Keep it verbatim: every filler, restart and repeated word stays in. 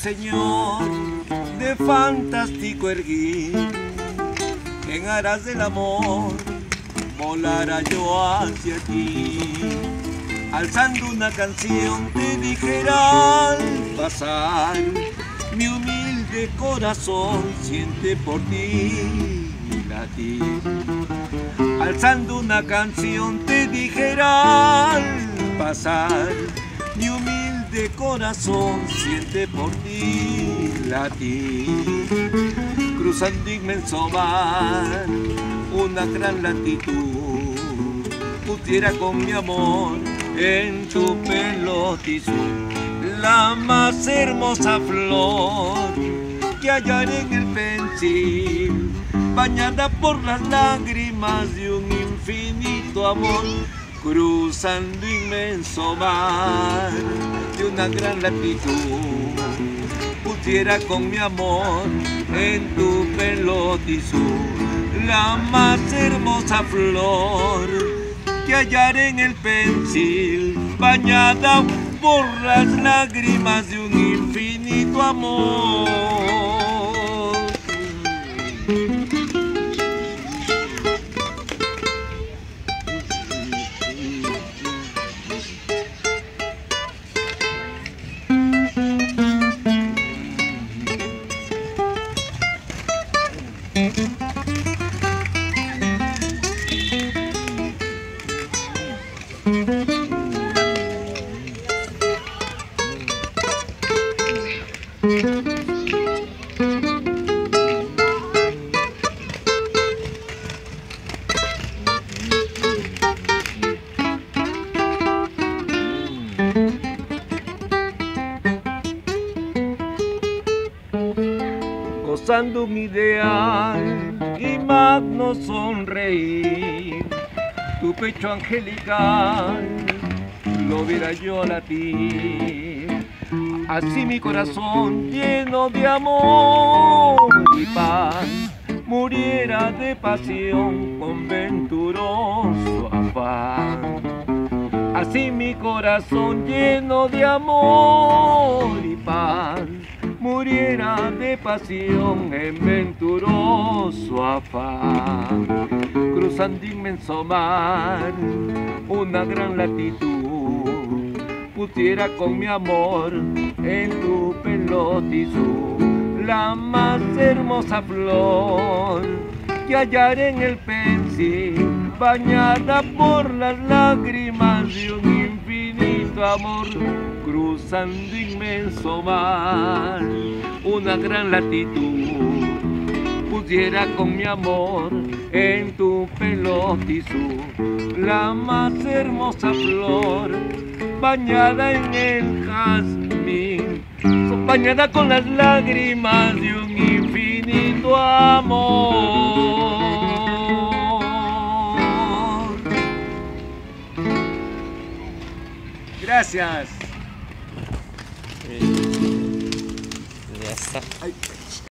Señor, de fantástico erguir, en aras del amor volara yo hacia ti. Alzando una canción te dijera al pasar, mi humilde corazón siente por ti latir. Alzando una canción te dijera al pasar, mi humilde corazón siente por ti latir. Cruzando inmenso mar, una gran latitud, pusiera con mi amor en tu pelo tizú la más hermosa flor que hallaré en el pensil, bañada por las lágrimas de un infinito amor. Cruzando inmenso mar de una gran latitud, pusiera con mi amor en tu pelo tizú la más hermosa flor que hallaré en el pensil, bañada por las lágrimas de un infinito amor. Gozando mi ideal y magno sonreír, tu pecho angelical lo viera yo latir. Así mi corazón lleno de amor y paz muriera de pasión con venturoso afán. Así mi corazón lleno de amor y paz muriera de pasión en venturoso afán. Cruzando inmenso mar, una gran latitud, pusiera con mi amor en tu pelo tizú la más hermosa flor que hallaré en el pensil, bañada por las lágrimas de un infinito amor. Cruzando inmenso mar, una gran latitud, pusiera con mi amor en tu pelo tizú la más hermosa flor, bañada en el jazmín, bañada con las lágrimas de un infinito amor. Gracias. Ya está. Ay.